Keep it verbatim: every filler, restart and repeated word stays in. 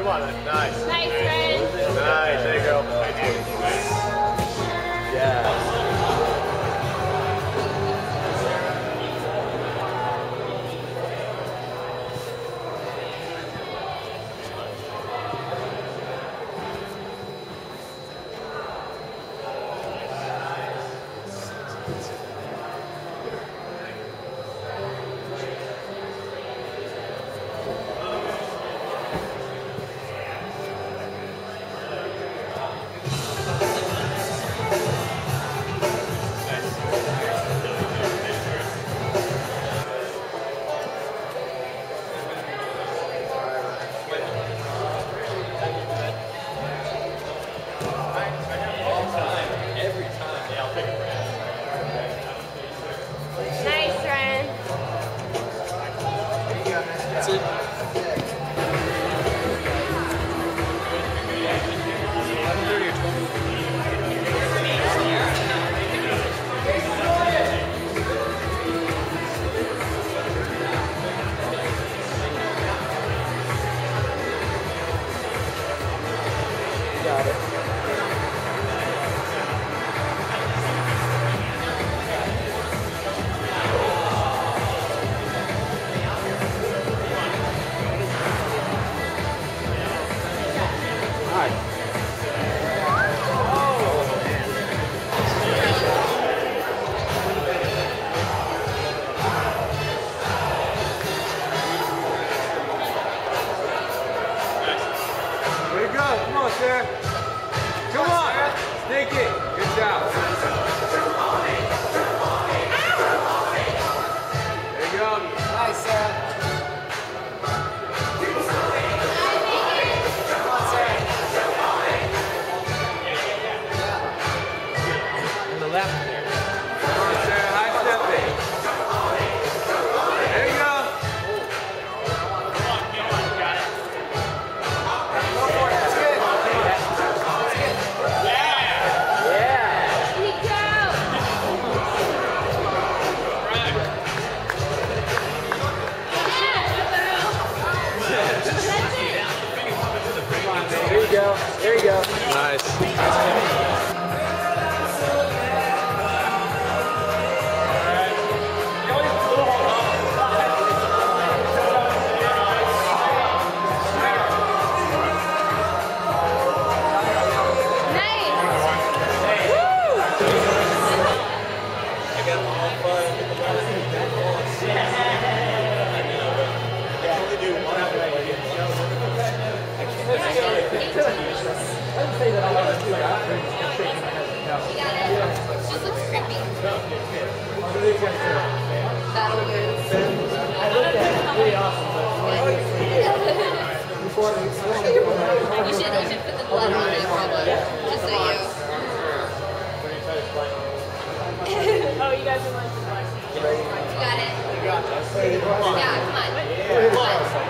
Come on, then. Nice. Nice, friend. Nice, there you go. Yeah. Got it. Come on, Sarah. Come on. Sneak it. Good job. There you go. Nice, Sarah. Come on, Sarah. On the left there. Come on, Sarah. High step it. There you go. There you go. There you go. Nice. I didn't say that I wanted to do that. I'm shaking my head. No. You got it. It just looks creepy. That'll lose. I looked at it. It's really awesome. Before I want to do it. You should, you should put the blood on it, probably. Just so you. Oh, you guys are like the black. You got it. Yeah, come on. Yeah.